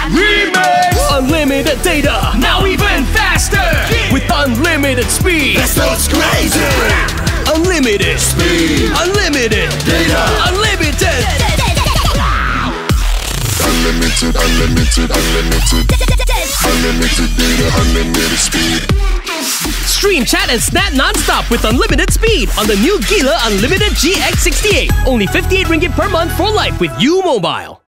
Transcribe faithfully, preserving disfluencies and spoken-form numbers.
Remix! Unlimited data, Now even faster! with unlimited speed. That's what's crazy! Unlimited Speed! Unlimited Data! Unlimited. Unlimited, unlimited, unlimited. Unlimited data, unlimited speed. Stream, chat, and snap non-stop with unlimited speed on the new Gila Unlimited G X sixty-eight. Only fifty-eight ringgit per month for life with UMobile.